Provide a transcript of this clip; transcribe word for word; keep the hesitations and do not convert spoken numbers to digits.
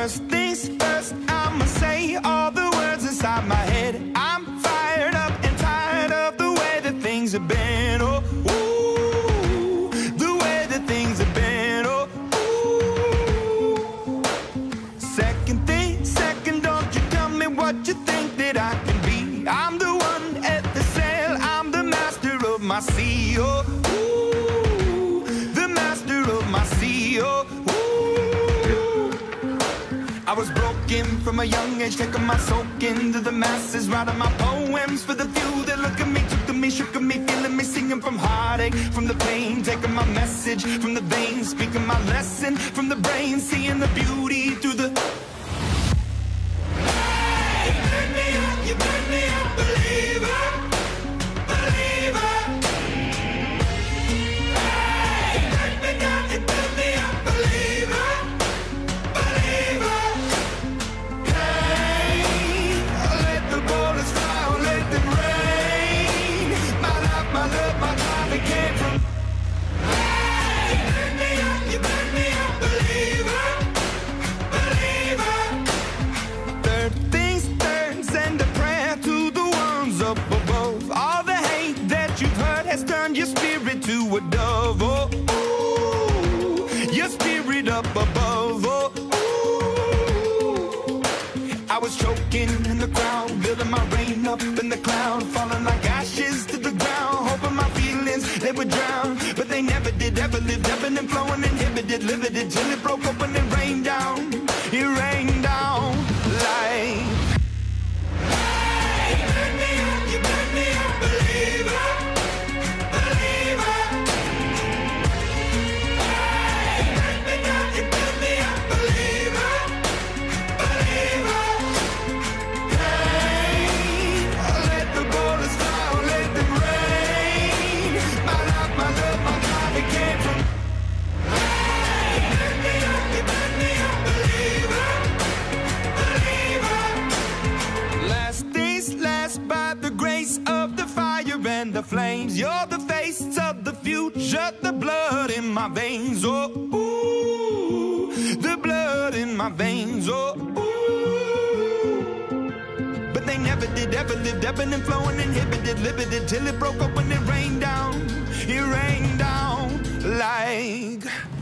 First things first, I'ma say all the words inside my head. I'm fired up and tired of the way that things have been. Oh, ooh, the way that things have been. Oh, ooh. Second thing, second, don't you tell me what you think that I can be. I'm the one at the sail, I'm the master of my sea. Oh, ooh, the master of my sea. Oh, I was broken from a young age, taking my soak into the masses, writing my poems for the few that look at me, took to me, shook at me, feeling me, singing from heartache, from the pain, taking my message from the veins, speaking my lesson from the brain, seeing the beauty through the... Hey, you burn me up, you burn me up, believer, believer. Hey, you burn me down, you burn me up, believer, believer. Your spirit to a dove, oh, ooh, your spirit up above, oh, ooh. I was choking in the crowd, building my rain up in the cloud, falling like ashes to the ground, hoping my feelings, they would drown, but they never did, ever lived, ebbing and flowing, inhibited, limited, till it broke open and rained down, it rained down like... Hey, you burn me up, you burn me up, believer. The flames, you're the face of the future, the blood in my veins, oh, ooh, the blood in my veins, oh, ooh. But they never did, ever lived, ebbing and flowing, inhibited, limited, till it broke up when it rained down, it rained down like...